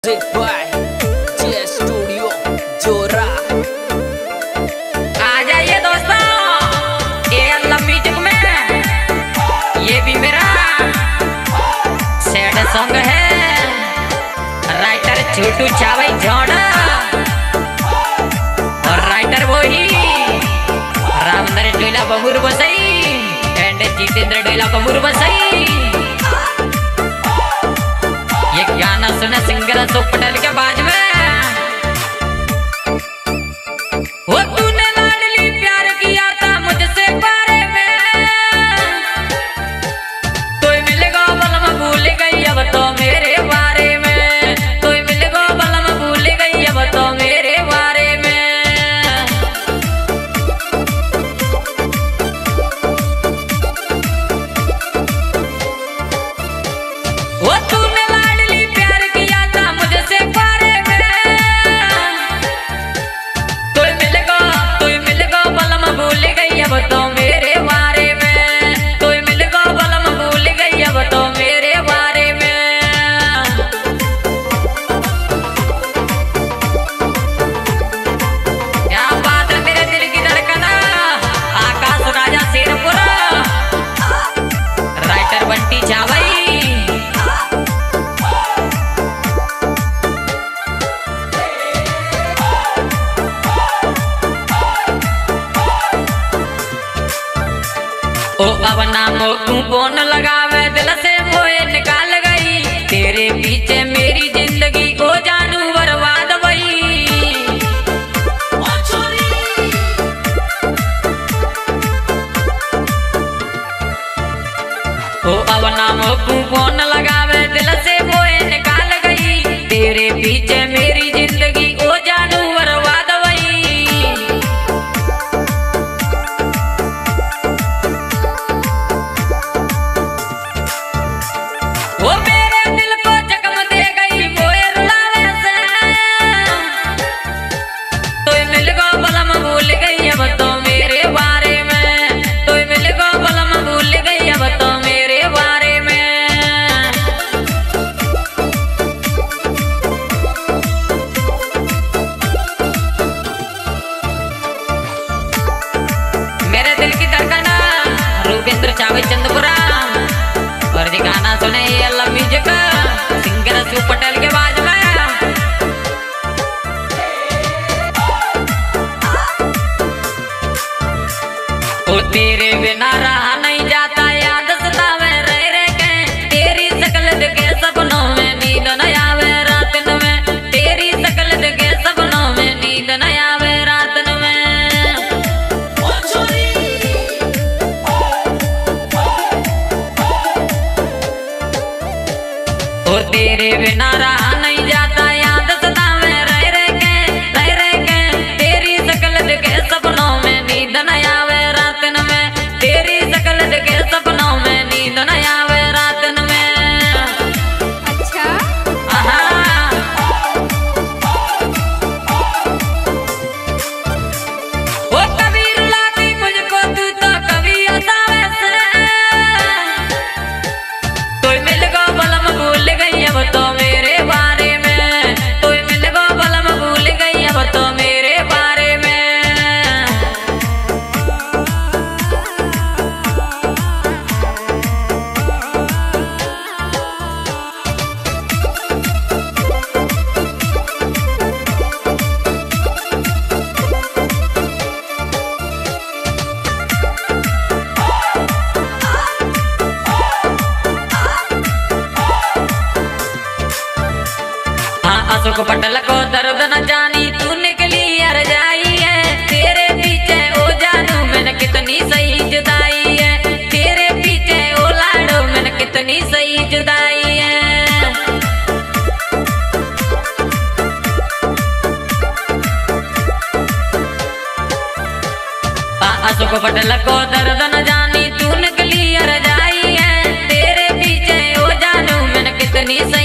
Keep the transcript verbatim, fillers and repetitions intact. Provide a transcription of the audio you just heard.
Studio जोरा आ जाइए दोस्तों, ये म्यूजिक में ये भी मेरा सैड सॉन्ग है। राइटर छोटू चावई झोड़ा और राइटर वही रामधर डोला बमुर बसई एंड जितेंद्र डोला बमुर बसई। ये गाना सुना सिंगर अशोक पटेल के बाज में। वो तूने लाडली प्यार किया था मुझसे बारे में, तो मिलेगा बलम भूल गई अब तो मेरे बारे में, तो मिलेगा बलम भूल गई अब तो मेरे बारे में। वो तूने तो मेरे बारे में, तो मिल गो बलम भूल गई अब तो मेरे बारे में। क्या बात है मेरे दिल की धड़कन, आकाश राजा शेरपुर, राइटर बंटी चावई। ओ अब नामो तू कौन लगावे दिल से मोए निकाल गई, तेरे पीछे मेरी जिंदगी को जानू बर्बाद वही। ओ अब नामो तू कौन लगावे दिल से मोए निकाल गई, तेरे पीछे मेरी जिंदगी को जानू बर्बाद वही। अब तो मेरे बारे में, तो मिल गो बलम भूल गई अब तो मेरे बारे में। मेरे दिल की धड़कन रूपेंद्र चावई चंदपुरा और जी गाना सुने ये अल्लाह म्यूजिक सिंगर अशोक पटेल के बाज में। ओ तेरे बिना रहा नहीं जाता, याद सतावे रह रह के, तेरी शकल देखे सपनों में नींद न आवे रात में, तेरी शकल देखे सपनों में नींद न आवे रात में। ओ तेरे बिना रहा नहीं जाता, याद सतावे रह रह के, रह रह के, तेरी शकल देखे सपनों में नींद न आवे रात में, तेरी शकल देखे सपनों में नींद न आवे रात में। अच्छा वो कभी रुलाती मुझको तू तो कभी हंसावे से, तो मिल गो बलम भूल गई अब तो मेरे बारे में, तो मिल गो बलम भूल गई अब तो मेरे बारे में। अशोक पटेल को दर्द न जानी तू निकली हर जाई है, तेरे पीछे ओ जानू मैंने कितनी सही जुदाई है, तेरे पीछे ओ लाडो मैंने कितनी सही जुदाई है। अशोक पटेल को दर्द न जानी तू निकली हर जाई है, तेरे पीछे ओ जानू मैंने कितनी सही